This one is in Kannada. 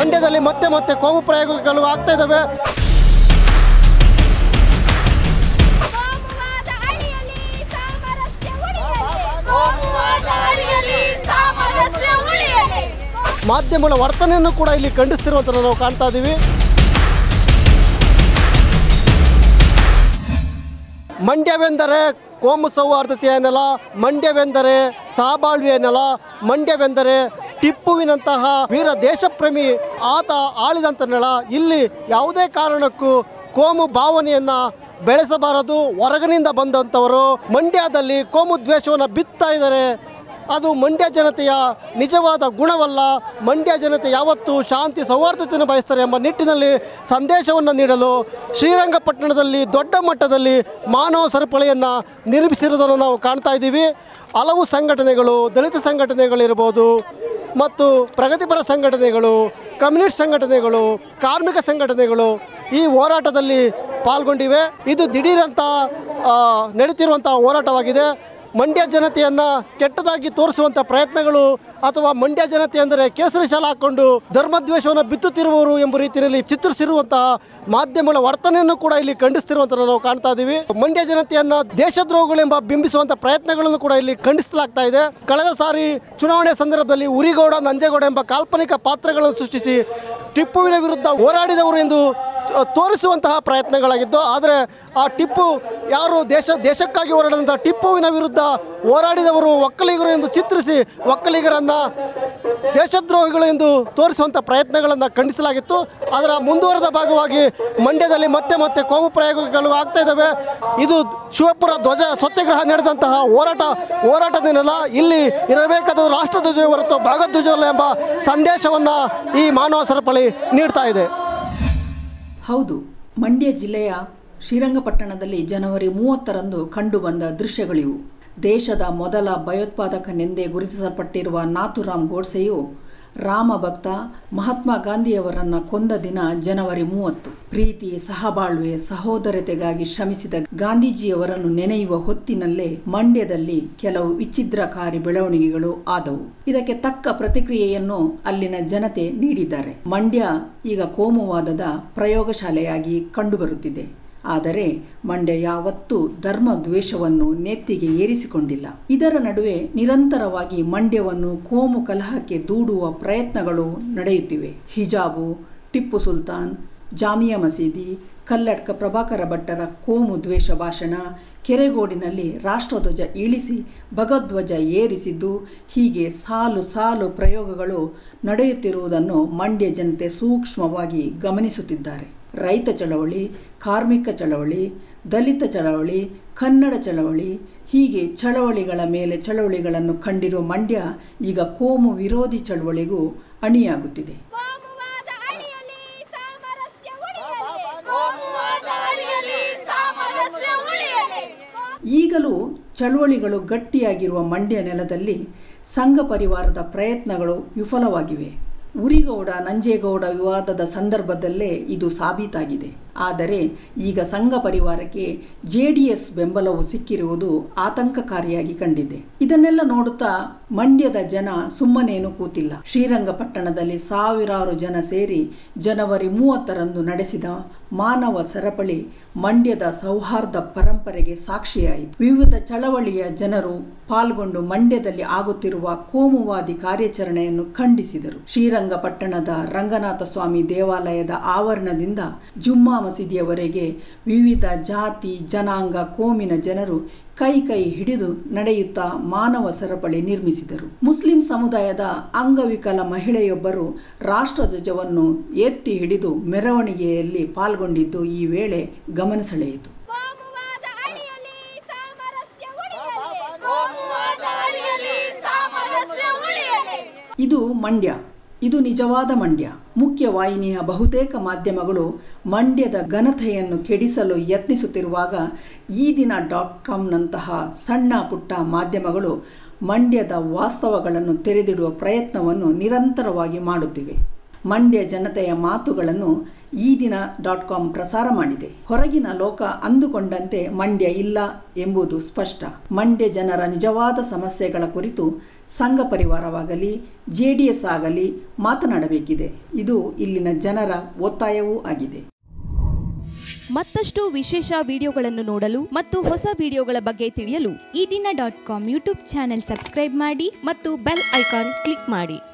ಮಂಡ್ಯದಲ್ಲಿ ಮತ್ತೆ ಮತ್ತೆ ಕೋಮು ಪ್ರಯೋಗಗಳು ಆಗ್ತಾ ಇದ್ದಾವೆ. ಮಾಧ್ಯಮಗಳ ವರ್ತನೆಯನ್ನು ಕೂಡ ಇಲ್ಲಿ ಖಂಡಿಸ್ತಿರುವಂತ ನಾವು ಕಾಣ್ತಾ ಇದ್ದೀವಿ. ಮಂಡ್ಯವೆಂದರೆ ಕೋಮು ಸೌಹಾರ್ದತೆಯ ನೆಲ, ಮಂಡ್ಯವೆಂದರೆ ಸಹಬಾಳ್ವೆಯ ನೆಲ, ಮಂಡ್ಯವೆಂದರೆ ಟಿಪ್ಪುವಿನಂತಹ ವೀರ ದೇಶಪ್ರೇಮಿ ಆತ ಆಳಿದಂಥ ನೆಲ. ಇಲ್ಲಿ ಯಾವುದೇ ಕಾರಣಕ್ಕೂ ಕೋಮು ಭಾವನೆಯನ್ನು ಬೆಳೆಸಬಾರದು. ಹೊರಗಿನಿಂದ ಬಂದಂಥವರು ಮಂಡ್ಯದಲ್ಲಿ ಕೋಮು ದ್ವೇಷವನ್ನು ಬಿತ್ತಾ ಇದ್ದಾರೆ. ಅದು ಮಂಡ್ಯ ಜನತೆಯ ನಿಜವಾದ ಗುಣವಲ್ಲ. ಮಂಡ್ಯ ಜನತೆ ಯಾವತ್ತೂ ಶಾಂತಿ ಸೌಹಾರ್ದತೆಯನ್ನು ಬಯಸ್ತಾರೆ ಎಂಬ ನಿಟ್ಟಿನಲ್ಲಿ ಸಂದೇಶವನ್ನು ನೀಡಲು ಶ್ರೀರಂಗಪಟ್ಟಣದಲ್ಲಿ ದೊಡ್ಡ ಮಟ್ಟದಲ್ಲಿ ಮಾನವ ಸರಪಳಿಯನ್ನು ನಿರ್ಮಿಸಿರುವುದನ್ನು ನಾವು ಕಾಣ್ತಾ ಇದ್ದೀವಿ. ಹಲವು ಸಂಘಟನೆಗಳು, ದಲಿತ ಸಂಘಟನೆಗಳಿರ್ಬೋದು, ಮತ್ತು ಪ್ರಗತಿಪರ ಸಂಘಟನೆಗಳು, ಕಮ್ಯುನಿಸ್ಟ್ ಸಂಘಟನೆಗಳು, ಕಾರ್ಮಿಕ ಸಂಘಟನೆಗಳು ಈ ಹೋರಾಟದಲ್ಲಿ ಪಾಲ್ಗೊಂಡಿವೆ. ಇದು ದಿಢೀರಂತ ನಡೀತಿರುವಂಥ ಹೋರಾಟವಾಗಿದೆ. ಮಂಡ್ಯ ಜನತೆಯನ್ನು ಕೆಟ್ಟದಾಗಿ ತೋರಿಸುವಂಥ ಪ್ರಯತ್ನಗಳು ಅಥವಾ ಮಂಡ್ಯ ಜನತೆ ಅಂದರೆ ಕೇಸರಿ ಶಾಲೆ ಹಾಕ್ಕೊಂಡು ಧರ್ಮದ್ವೇಷವನ್ನು ಬಿತ್ತುತ್ತಿರುವವರು ಎಂಬ ರೀತಿಯಲ್ಲಿ ಚಿತ್ರಿಸಿರುವಂತಹ ಮಾಧ್ಯಮಗಳ ವರ್ತನೆಯನ್ನು ಕೂಡ ಇಲ್ಲಿ ಖಂಡಿಸ್ತಿರುವಂಥ ನಾವು ಕಾಣ್ತಾ ಇದ್ದೀವಿ. ಮಂಡ್ಯ ಜನತೆಯನ್ನು ದೇಶದ್ರೋಹಗಳೆಂಬ ಬಿಂಬಿಸುವಂಥ ಪ್ರಯತ್ನಗಳನ್ನು ಕೂಡ ಇಲ್ಲಿ ಖಂಡಿಸಲಾಗ್ತಾ ಇದೆ. ಕಳೆದ ಸಾರಿ ಚುನಾವಣೆ ಸಂದರ್ಭದಲ್ಲಿ ಉರಿಗೌಡ, ನಂಜೇಗೌಡ ಎಂಬ ಕಾಲ್ಪನಿಕ ಪಾತ್ರಗಳನ್ನು ಸೃಷ್ಟಿಸಿ ಟಿಪ್ಪುವಿನ ವಿರುದ್ಧ ಹೋರಾಡಿದವರು ಎಂದು ತೋರಿಸುವಂತಹ ಪ್ರಯತ್ನಗಳಾಗಿದ್ದು, ಆದರೆ ಆ ಟಿಪ್ಪು ಯಾರು ದೇಶಕ್ಕಾಗಿ ಹೋರಾಡಿದಂಥ ಟಿಪ್ಪುವಿನ ವಿರುದ್ಧ ಹೋರಾಡಿದವರು ಒಕ್ಕಲಿಗರು ಎಂದು ಚಿತ್ರಿಸಿ ಒಕ್ಕಲಿಗರನ್ನು ದೇಶದ್ರೋಹಿಗಳು ಎಂದು ತೋರಿಸುವಂಥ ಪ್ರಯತ್ನಗಳನ್ನು ಖಂಡಿಸಲಾಗಿತ್ತು. ಅದರ ಮುಂದುವರೆದ ಭಾಗವಾಗಿ ಮಂಡ್ಯದಲ್ಲಿ ಮತ್ತೆ ಮತ್ತೆ ಕೋಮು ಪ್ರಯೋಗಗಳು ಆಗ್ತಾ ಇದ್ದಾವೆ. ಇದು ಶಿವಪುರ ಧ್ವಜ ಸತ್ಯಾಗ್ರಹ ನಡೆದಂತಹ ಹೋರಾಟದೇನಲ್ಲ, ಇಲ್ಲಿ ಇರಬೇಕಾದ ರಾಷ್ಟ್ರಧ್ವಜ ಹೊರತು ಭಾಗಧ್ವಜವಲ್ಲ ಎಂಬ ಸಂದೇಶವನ್ನು ಈ ಮಾನವ ಸರಪಳಿ ನೀಡ್ತಾ ಇದೆ. ಹೌದು, ಮಂಡ್ಯ ಜಿಲ್ಲೆಯ ಶ್ರೀರಂಗಪಟ್ಟಣದಲ್ಲಿ ಜನವರಿ 30ರಂದು ಕಂಡುಬಂದ ದೃಶ್ಯಗಳಿವು. ದೇಶದ ಮೊದಲ ಭಯೋತ್ಪಾದಕನೆಂದೇ ಗುರುತಿಸಲ್ಪಟ್ಟಿರುವ ನಾಥೂರಾಮ್ ಗೋಡ್ಸೆಯು ರಾಮಭಕ್ತ ಮಹಾತ್ಮ ಗಾಂಧಿಯವರನ್ನು ಕೊಂದ ದಿನ ಜನವರಿ 30. ಪ್ರೀತಿ, ಸಹಬಾಳ್ವೆ, ಸಹೋದರತೆಗಾಗಿ ಶ್ರಮಿಸಿದ ಗಾಂಧೀಜಿಯವರನ್ನು ನೆನೆಯುವ ಹೊತ್ತಿನಲ್ಲೇ ಮಂಡ್ಯದಲ್ಲಿ ಕೆಲವು ವಿಚ್ಛಿದ್ರಕಾರಿ ಬೆಳವಣಿಗೆಗಳು ಆದವು. ಇದಕ್ಕೆ ತಕ್ಕ ಪ್ರತಿಕ್ರಿಯೆಯನ್ನು ಅಲ್ಲಿನ ಜನತೆ ನೀಡಿದ್ದಾರೆ. ಮಂಡ್ಯ ಈಗ ಕೋಮುವಾದದ ಪ್ರಯೋಗಶಾಲೆಯಾಗಿ ಕಂಡುಬರುತ್ತಿದೆ. ಆದರೆ ಮಂಡ್ಯ ಯಾವತ್ತೂ ಧರ್ಮ ದ್ವೇಷವನ್ನು ನೆತ್ತಿಗೆ ಏರಿಸಿಕೊಂಡಿಲ್ಲ. ಇದರ ನಡುವೆ ನಿರಂತರವಾಗಿ ಮಂಡ್ಯವನ್ನು ಕೋಮು ಕಲಹಕ್ಕೆ ದೂಡುವ ಪ್ರಯತ್ನಗಳು ನಡೆಯುತ್ತಿವೆ. ಹಿಜಾಬು, ಟಿಪ್ಪು ಸುಲ್ತಾನ್, ಜಾಮಿಯಾ ಮಸೀದಿ, ಕಲ್ಲಡ್ಕ ಪ್ರಭಾಕರ ಭಟ್ಟರ ಕೋಮು ದ್ವೇಷ ಭಾಷಣ, ಕೆರೆಗೋಡಿನಲ್ಲಿ ರಾಷ್ಟ್ರಧ್ವಜ ಇಳಿಸಿ ಭಗವಧ್ವಜ ಏರಿಸಿದ್ದು, ಹೀಗೆ ಸಾಲು ಸಾಲು ಪ್ರಯೋಗಗಳು ನಡೆಯುತ್ತಿರುವುದನ್ನು ಮಂಡ್ಯ ಜನತೆ ಸೂಕ್ಷ್ಮವಾಗಿ ಗಮನಿಸುತ್ತಿದ್ದಾರೆ. ರೈತ ಚಳವಳಿ, ಕಾರ್ಮಿಕ ಚಳವಳಿ, ದಲಿತ ಚಳವಳಿ, ಕನ್ನಡ ಚಳವಳಿ, ಹೀಗೆ ಚಳವಳಿಗಳ ಮೇಲೆ ಚಳವಳಿಗಳನ್ನು ಕಂಡಿರುವ ಮಂಡ್ಯ ಈಗ ಕೋಮು ವಿರೋಧಿ ಚಳವಳಿಗೂ ಅಣಿಯಾಗುತ್ತಿದೆ. ಈಗಲೂ ಚಳವಳಿಗಳು ಗಟ್ಟಿಯಾಗಿರುವ ಮಂಡ್ಯ ನೆಲದಲ್ಲಿ ಸಂಘ ಪರಿವಾರದ ಪ್ರಯತ್ನಗಳು ವಿಫಲವಾಗಿವೆ. ಉರಿಗೌಡ ನಂಜೇಗೌಡ ವಿವಾದದ ಸಂದರ್ಭದಲ್ಲೇ ಇದು ಸಾಬೀತಾಗಿದೆ. ಆದರೆ ಈಗ ಸಂಘ ಪರಿವಾರಕ್ಕೆ JDS ಬೆಂಬಲವು ಸಿಕ್ಕಿರುವುದು ಆತಂಕಕಾರಿಯಾಗಿ ಕಂಡಿದೆ. ಇದನ್ನೆಲ್ಲ ನೋಡುತ್ತಾ ಮಂಡ್ಯದ ಜನ ಸುಮ್ಮನೇನು ಕೂತಿಲ್ಲ. ಶ್ರೀರಂಗಪಟ್ಟಣದಲ್ಲಿ ಸಾವಿರಾರು ಜನ ಸೇರಿ ಜನವರಿ 30ರಂದು ನಡೆಸಿದ ಮಾನವ ಸರಪಳಿ ಮಂಡ್ಯದ ಸೌಹಾರ್ದ ಪರಂಪರೆಗೆ ಸಾಕ್ಷಿಯಾಯಿತು. ವಿವಿಧ ಚಳವಳಿಯ ಜನರು ಪಾಲ್ಗೊಂಡು ಮಂಡ್ಯದಲ್ಲಿ ಆಗುತ್ತಿರುವ ಕೋಮುವಾದಿ ಕಾರ್ಯಾಚರಣೆಯನ್ನು ಖಂಡಿಸಿದರು. ಶ್ರೀರಂಗಪಟ್ಟಣದ ರಂಗನಾಥ ಸ್ವಾಮಿ ದೇವಾಲಯದ ಆವರಣದಿಂದ ಜುಮ್ಮಾ ಮಸೀದಿಯವರೆಗೆ ವಿವಿಧ ಜಾತಿ, ಜನಾಂಗ, ಕೋಮಿನ ಜನರು ಕೈ ಹಿಡಿದು ನಡೆಯುತ್ತಾ ಮಾನವ ಸರಪಳಿ ನಿರ್ಮಿಸಿದರು. ಮುಸ್ಲಿಂ ಸಮುದಾಯದ ಅಂಗವಿಕಲ ಮಹಿಳೆಯೊಬ್ಬರು ರಾಷ್ಟ್ರಧ್ವಜವನ್ನು ಎತ್ತಿ ಹಿಡಿದು ಮೆರವಣಿಗೆಯಲ್ಲಿ ಪಾಲ್ಗೊಂಡಿದ್ದು ಈ ವೇಳೆ ಗಮನ ಸೆಳೆಯಿತು. ಇದು ಮಂಡ್ಯ. ಇದು ನಿಜವಾದ ಮಂಡ್ಯ. ಮುಖ್ಯವಾಹಿನಿಯ ಬಹುತೇಕ ಮಾಧ್ಯಮಗಳು ಮಂಡ್ಯದ ಘನತೆಯನ್ನು ಕೆಡಿಸಲು ಯತ್ನಿಸುತ್ತಿರುವಾಗ ಈ ದಿನ .comನಂತಹ ಸಣ್ಣ ಪುಟ್ಟ ಮಾಧ್ಯಮಗಳು ಮಂಡ್ಯದ ವಾಸ್ತವಗಳನ್ನು ತೆರೆದಿಡುವ ಪ್ರಯತ್ನವನ್ನು ನಿರಂತರವಾಗಿ ಮಾಡುತ್ತಿವೆ. ಮಂಡ್ಯ ಜನತೆಯ ಮಾತುಗಳನ್ನು ಈ ದಿನ .com ಪ್ರಸಾರ ಮಾಡಿದೆ. ಹೊರಗಿನ ಲೋಕ ಅಂದುಕೊಂಡಂತೆ ಮಂಡ್ಯ ಇಲ್ಲ ಎಂಬುದು ಸ್ಪಷ್ಟ. ಮಂಡ್ಯ ಜನರ ನಿಜವಾದ ಸಮಸ್ಯೆಗಳ ಕುರಿತು ಸಂಘ ಪರಿವಾರವಾಗಲಿ JDS ಆಗಲಿ ಮಾತನಾಡಬೇಕಿದೆ. ಇದು ಇಲ್ಲಿನ ಜನರ ಒತ್ತಾಯವೂ ಆಗಿದೆ. ಮತ್ತಷ್ಟು ವಿಶೇಷ ವಿಡಿಯೋಗಳನ್ನು ನೋಡಲು ಮತ್ತು ಹೊಸ ವಿಡಿಯೋಗಳ ಬಗ್ಗೆ ತಿಳಿಯಲು ಈ ದಿನ .com ಯೂಟ್ಯೂಬ್ ಚಾನೆಲ್ ಸಬ್ಸ್ಕ್ರೈಬ್ ಮಾಡಿ ಮತ್ತು ಬೆಲ್ ಐಕಾನ್ ಕ್ಲಿಕ್ ಮಾಡಿ.